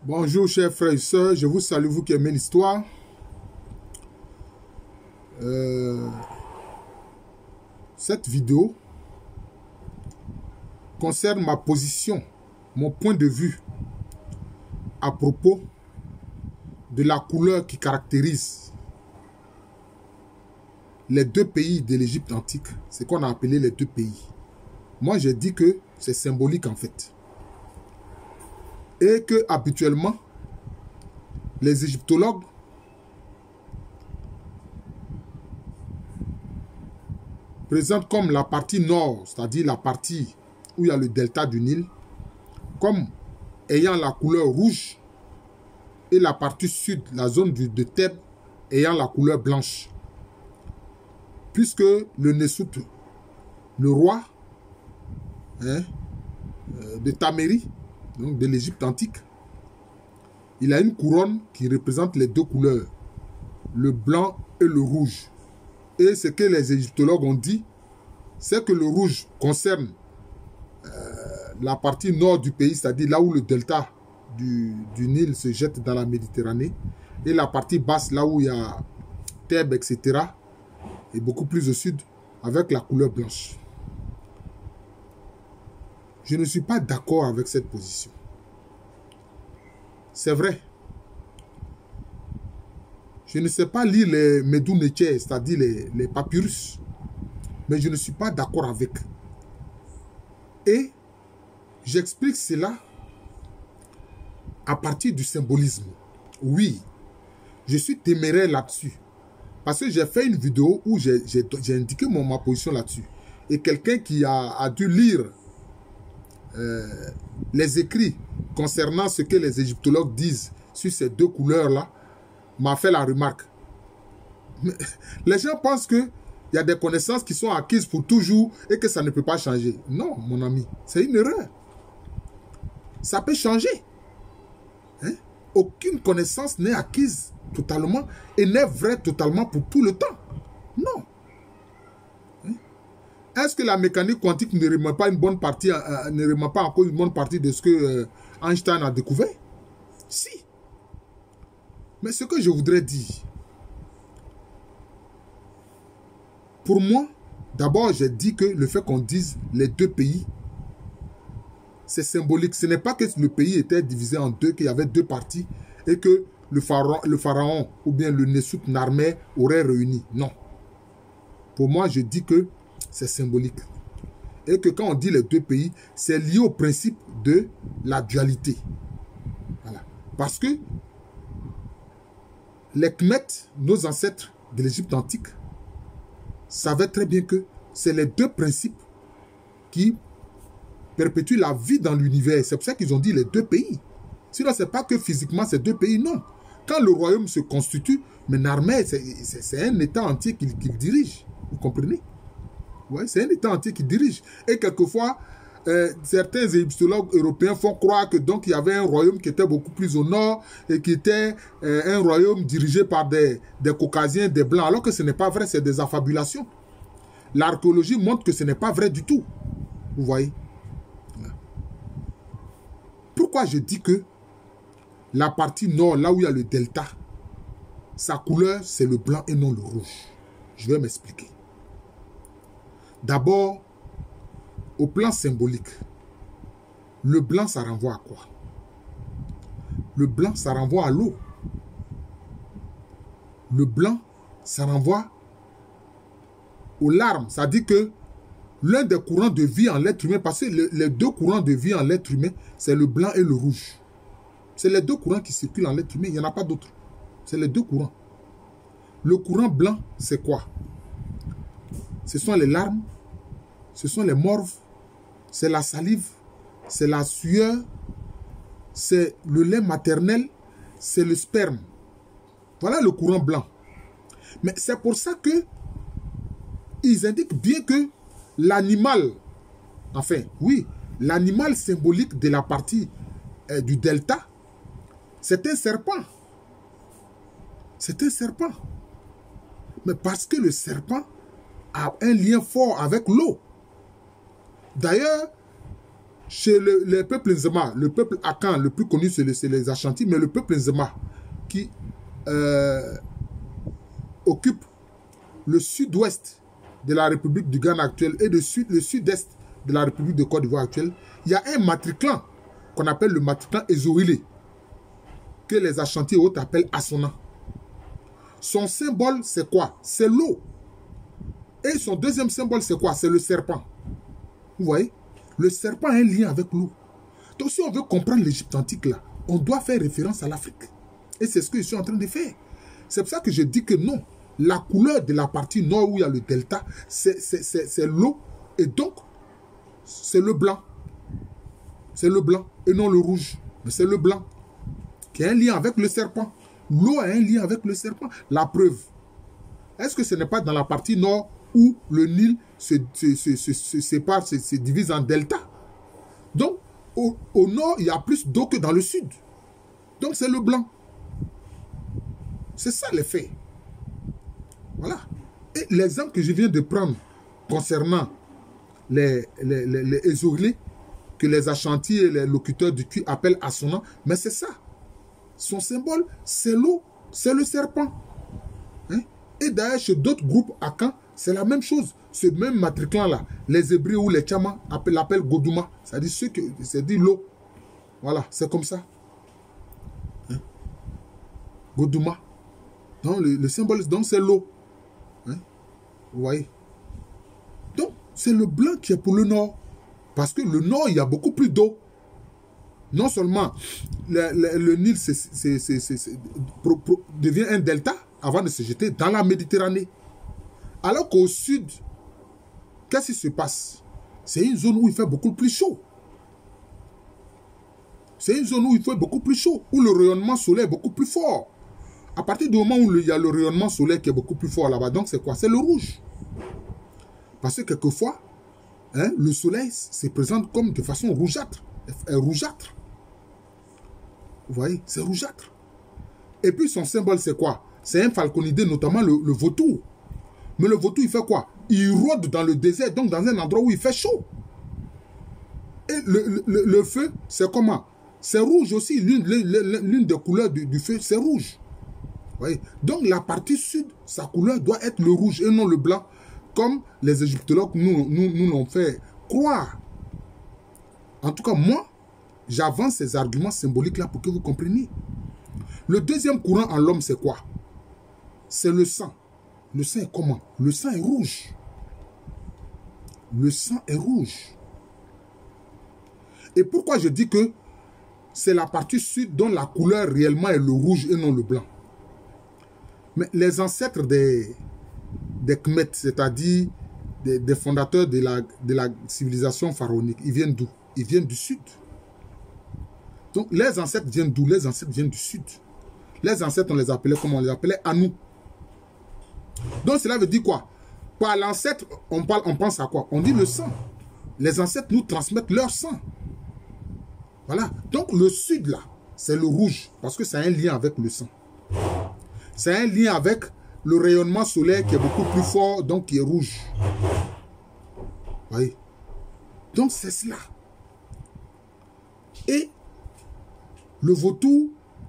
Bonjour chers frères et sœurs, je vous salue, vous qui aimez l'histoire. Cette vidéo concerne ma position, mon point de vue à propos de la couleur qui caractérise les deux pays de l'Égypte antique, ce qu'on a appelé les deux pays. Moi, j'ai dit que c'est symbolique en fait. Et que habituellement, les égyptologues présentent comme la partie nord, c'est-à-dire la partie où il y a le delta du Nil, comme ayant la couleur rouge, et la partie sud, la zone de Thèbes, ayant la couleur blanche. Puisque le Nessout, le roi de Tamérie, donc de l'Égypte antique, il a une couronne qui représente les deux couleurs, le blanc et le rouge. Et ce que les égyptologues ont dit, c'est que le rouge concerne la partie nord du pays, c'est-à-dire là où le delta du Nil se jette dans la Méditerranée, et la partie basse, là où il y a Thèbes, etc., et beaucoup plus au sud, avec la couleur blanche. Je ne suis pas d'accord avec cette position. C'est vrai. Je ne sais pas lire les Medunetche, c'est-à-dire les papyrus, mais je ne suis pas d'accord avec. Et j'explique cela à partir du symbolisme. Oui, je suis téméraire là-dessus. Parce que j'ai fait une vidéo où j'ai indiqué ma position là-dessus. Et quelqu'un qui a dû lire les écrits concernant ce que les égyptologues disent sur ces deux couleurs-là, m'a fait la remarque. Mais les gens pensent qu'il y a des connaissances qui sont acquises pour toujours et que ça ne peut pas changer. Non, mon ami, c'est une erreur. Ça peut changer. Hein? Aucune connaissance n'est acquise totalement et n'est vraie totalement pour tout le temps. Non. Hein? Est-ce que la mécanique quantique ne remet pas une bonne partie, ne remet pas encore une bonne partie de ce que Einstein a découvert? Si. Mais ce que je voudrais dire, pour moi, d'abord, j'ai dit que le fait qu'on dise les deux pays, c'est symbolique. Ce n'est pas que le pays était divisé en deux, qu'il y avait deux parties et que le pharaon ou bien le Nessout Narmer aurait réuni. Non. Pour moi, je dis que c'est symbolique. Et que quand on dit les deux pays, c'est lié au principe de la dualité. Voilà. Parce que les Khmets, nos ancêtres de l'Égypte antique, savaient très bien que c'est les deux principes qui perpétuent la vie dans l'univers. C'est pour ça qu'ils ont dit les deux pays. Sinon, ce n'est pas que physiquement ces deux pays, non. Quand le royaume se constitue, mais Narmer, c'est un État entier qu'il dirige. Vous comprenez? Ouais, c'est un État entier qui dirige. Et quelquefois, certains égyptologues européens font croire que donc il y avait un royaume qui était beaucoup plus au nord et qui était un royaume dirigé par des Caucasiens, des Blancs, alors que ce n'est pas vrai, c'est des affabulations. L'archéologie montre que ce n'est pas vrai du tout. Vous voyez? Pourquoi je dis que la partie nord, là où il y a le delta, sa couleur, c'est le blanc et non le rouge? Je vais m'expliquer. D'abord, au plan symbolique, le blanc, ça renvoie à quoi? Le blanc, ça renvoie à l'eau. Le blanc, ça renvoie aux larmes. Ça dit que l'un des courants de vie en l'être humain, parce que les deux courants de vie en l'être humain, c'est le blanc et le rouge. C'est les deux courants qui circulent en l'être humain, il n'y en a pas d'autres. C'est les deux courants. Le courant blanc, c'est quoi? Ce sont les larmes, ce sont les morves, c'est la salive, c'est la sueur, c'est le lait maternel, c'est le sperme. Voilà le courant blanc. Mais c'est pour ça que ils indiquent bien que l'animal, enfin, oui, l'animal symbolique de la partie du delta, c'est un serpent. C'est un serpent. Mais parce que le serpent a un lien fort avec l'eau. D'ailleurs, Chez les peuples Nzema, le peuple Akan, le plus connu, c'est les Ashanti, mais le peuple Nzema qui occupe le sud-ouest de la République du Ghana actuelle et le sud-est de la République de Côte d'Ivoire actuelle, il y a un matriclan qu'on appelle le matriclan Ezorilé, que les Ashanti et autres appellent Asona. Son symbole, c'est quoi? C'est l'eau. Et son deuxième symbole, c'est quoi? C'est le serpent. Vous voyez? Le serpent a un lien avec l'eau. Donc si on veut comprendre l'Égypte antique, là, on doit faire référence à l'Afrique. Et c'est ce que je suis en train de faire. C'est pour ça que je dis que non. La couleur de la partie nord où il y a le delta, c'est l'eau. Et donc, c'est le blanc. C'est le blanc et non le rouge. Mais c'est le blanc qui a un lien avec le serpent. L'eau a un lien avec le serpent. La preuve. Est-ce que ce n'est pas dans la partie nord où le Nil se sépare, se divise en delta? Donc, au nord, il y a plus d'eau que dans le sud. Donc, c'est le blanc. C'est ça les faits. Voilà. Et l'exemple que je viens de prendre concernant les Ezorilés, que les Ashanti et les locuteurs du cul appellent Asona, mais c'est ça. Son symbole, c'est l'eau, c'est le serpent. Hein? Et d'ailleurs, chez d'autres groupes Akan, c'est la même chose. Ce même matriclan-là, les Hébreux ou les Tchama l'appellent Godouma. C'est-à-dire l'eau. Voilà, c'est comme ça. Hein? Godouma. Donc, le symbole, c'est l'eau. Hein? Vous voyez? Donc, c'est le blanc qui est pour le nord. Parce que le nord, il y a beaucoup plus d'eau. Non seulement le Nil devient un delta avant de se jeter dans la Méditerranée. Alors qu'au sud, qu'est-ce qui se passe? C'est une zone où il fait beaucoup plus chaud. C'est une zone où il fait beaucoup plus chaud, où le rayonnement solaire est beaucoup plus fort. À partir du moment où il y a le rayonnement solaire qui est beaucoup plus fort là-bas, donc c'est quoi? C'est le rouge. Parce que quelquefois, hein, le soleil se présente comme de façon rougeâtre. Rougeâtre. Vous voyez, c'est rougeâtre. Et puis son symbole, c'est quoi? C'est un falconidé, notamment le vautour. Mais le vautour, il fait quoi? Il rôde dans le désert, donc dans un endroit où il fait chaud. Et le feu, c'est comment? C'est rouge aussi. L'une des couleurs du feu, c'est rouge. Vous voyez? Donc la partie sud, sa couleur doit être le rouge et non le blanc, comme les égyptologues nous l'ont fait croire. En tout cas, moi, j'avance ces arguments symboliques-là pour que vous compreniez. Le deuxième courant en l'homme, c'est quoi? C'est le sang. Le sang est comment? Le sang est rouge. Le sang est rouge. Et pourquoi je dis que c'est la partie sud dont la couleur réellement est le rouge et non le blanc? Mais les ancêtres des Khmets, c'est-à-dire des fondateurs de la civilisation pharaonique, ils viennent d'où? Ils viennent du sud. Donc les ancêtres viennent d'où? Les ancêtres viennent du sud. Les ancêtres, on les appelait comment? On les appelait Anou. Donc cela veut dire quoi? Par l'ancêtre, on pense à quoi? On dit le sang. Les ancêtres nous transmettent leur sang. Voilà. Donc le sud là, c'est le rouge, parce que ça a un lien avec le sang. C'est un lien avec le rayonnement solaire qui est beaucoup plus fort, donc qui est rouge. Vous voyez? Donc c'est cela. Et le vautour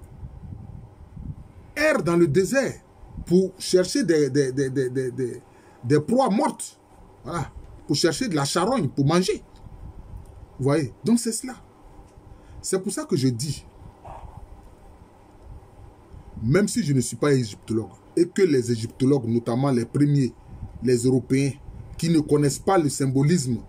erre dans le désert pour chercher des proies mortes. Voilà. Pour chercher de la charogne, pour manger. Vous voyez? Donc c'est cela. C'est pour ça que je dis, même si je ne suis pas égyptologue, et que les égyptologues, notamment les premiers, les Européens, qui ne connaissent pas le symbolisme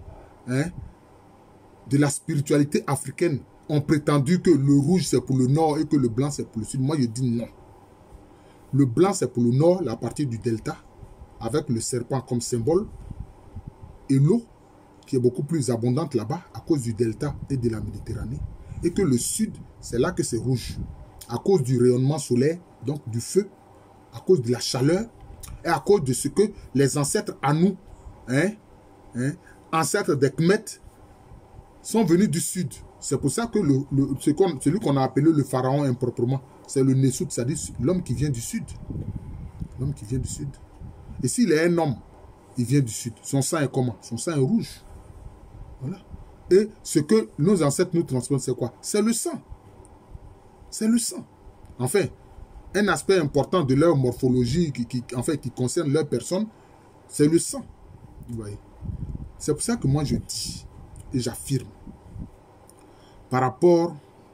de la spiritualité africaine, ont prétendu que le rouge c'est pour le nord et que le blanc c'est pour le sud. Moi je dis non. Le blanc c'est pour le nord, la partie du delta, avec le serpent comme symbole, et l'eau qui est beaucoup plus abondante là-bas à cause du delta et de la Méditerranée. Et que le sud, c'est là que c'est rouge. À cause du rayonnement solaire, donc du feu, à cause de la chaleur, et à cause de ce que les ancêtres à nous, ancêtres des Khmets, sont venus du sud. C'est pour ça que celui qu'on a appelé le pharaon improprement, c'est le Nessout, c'est-à-dire l'homme qui vient du sud. L'homme qui vient du sud. Et s'il est un homme, il vient du sud. Son sang est comment? Son sang est rouge. Voilà. Et ce que nos ancêtres nous transmettent, c'est quoi? C'est le sang. C'est le sang. Enfin, un aspect important de leur morphologie qui concerne leur personne, c'est le sang. Vous voyez? C'est pour ça que moi je dis et j'affirme par rapport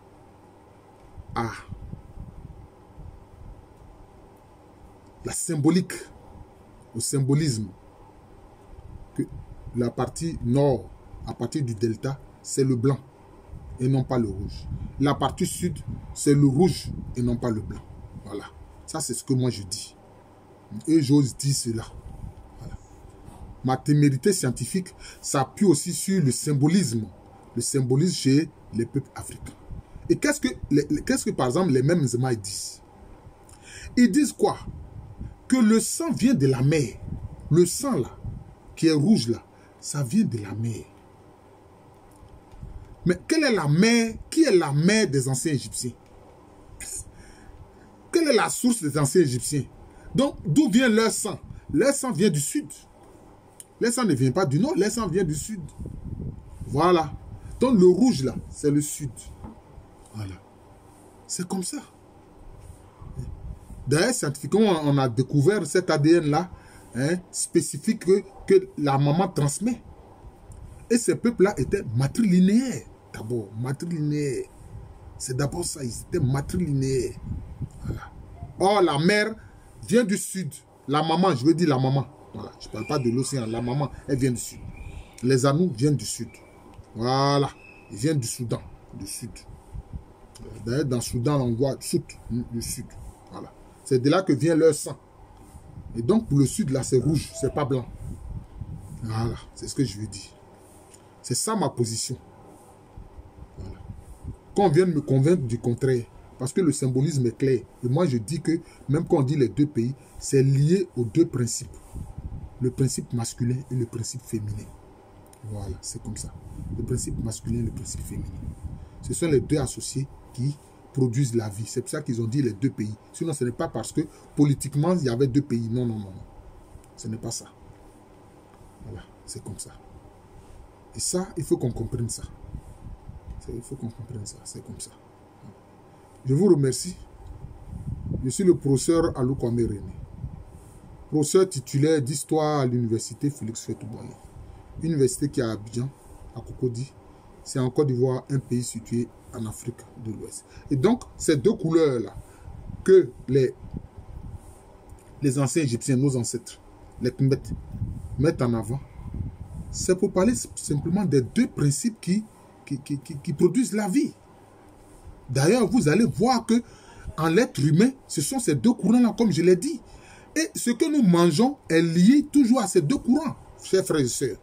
à la symbolique, au symbolisme, que la partie nord, à partir du delta, c'est le blanc et non pas le rouge. La partie sud, c'est le rouge et non pas le blanc. Voilà. Ça, c'est ce que moi je dis. Et j'ose dire cela. Voilà. Ma témérité scientifique s'appuie aussi sur le symbolisme. Le symbolisme chez les peuples africains. Et qu'est-ce que par exemple, les mêmes Zema disent? Ils disent quoi? Que le sang vient de la mer. Le sang là, qui est rouge là, ça vient de la mer. Mais quelle est la mer? Qui est la mer des anciens Égyptiens? Quelle est la source des anciens Égyptiens? Donc, d'où vient leur sang? Leur sang vient du sud. Leur sang ne vient pas du nord, leur sang vient du sud. Voilà. Donc, le rouge là, c'est le sud. Voilà. C'est comme ça. D'ailleurs, scientifiquement, on a découvert cet ADN-là spécifique que la maman transmet. Et ces peuples-là étaient matrilinéaires. D'abord, matrilinéaires. C'est d'abord ça, ils étaient matrilinéaires. Voilà. Or, la mère vient du sud. La maman, je veux dire la maman. Voilà. Je ne parle pas de l'océan. La maman, elle vient du sud. Les Anous viennent du sud. Voilà. Ils viennent du Soudan, du sud. D'ailleurs, dans le Soudan, on voit du sud. Voilà. C'est de là que vient leur sang. Et donc, pour le sud, là, c'est rouge, c'est pas blanc. Voilà. C'est ce que je veux dire. C'est ça ma position. Voilà. Qu'on vienne me convaincre du contraire, parce que le symbolisme est clair. Et moi, je dis que, même quand on dit les deux pays, c'est lié aux deux principes. Le principe masculin et le principe féminin. Voilà, c'est comme ça. Le principe masculin et le principe féminin. Ce sont les deux associés qui produisent la vie. C'est pour ça qu'ils ont dit les deux pays. Sinon, ce n'est pas parce que politiquement, il y avait deux pays. Non, non, non. Ce n'est pas ça. Voilà, c'est comme ça. Et ça, il faut qu'on comprenne ça. Il faut qu'on comprenne ça. C'est comme ça. Je vous remercie. Je suis le professeur Alou Kwame René. Professeur titulaire d'histoire à l'université Félix Houphouët-Boigny. Université qui est à Abidjan, à Cocody. C'est en Côte d'Ivoire, un pays situé en Afrique de l'Ouest. Et donc, ces deux couleurs-là, que les anciens Égyptiens, nos ancêtres, les Kmbet, mettent en avant, c'est pour parler simplement des deux principes qui produisent la vie. D'ailleurs, vous allez voir que en l'être humain, ce sont ces deux courants-là, comme je l'ai dit. Et ce que nous mangeons est lié toujours à ces deux courants, chers frères et sœurs,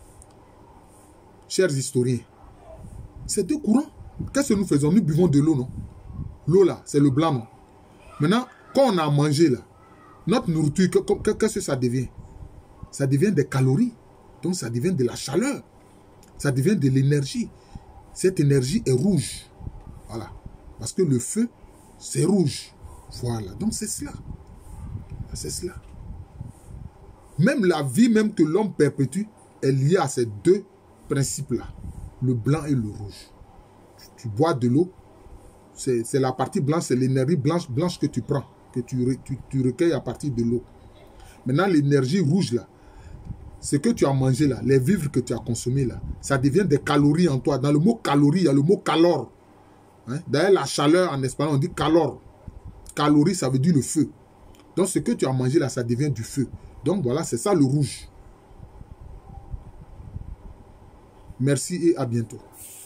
chers historiens. Ces deux courants, qu'est-ce que nous faisons? Nous buvons de l'eau, non? L'eau là, c'est le blanc, non? Maintenant, quand on a mangé là, notre nourriture, qu'est-ce que ça devient? Ça devient des calories. Donc ça devient de la chaleur. Ça devient de l'énergie. Cette énergie est rouge. Voilà. Parce que le feu, c'est rouge. Voilà. Donc c'est cela. C'est cela. Même la vie même que l'homme perpétue est liée à ces deux principes-là. Le blanc et le rouge. Tu bois de l'eau. C'est la partie blanche, c'est l'énergie blanche que tu prends. Que tu recueilles à partir de l'eau. Maintenant, l'énergie rouge là, ce que tu as mangé là, les vivres que tu as consommés là, ça devient des calories en toi. Dans le mot calorie, il y a le mot calor. Hein? D'ailleurs, la chaleur en espagnol, on dit calor. Calorie, ça veut dire le feu. Donc, ce que tu as mangé là, ça devient du feu. Donc, voilà, c'est ça le rouge. Merci et à bientôt.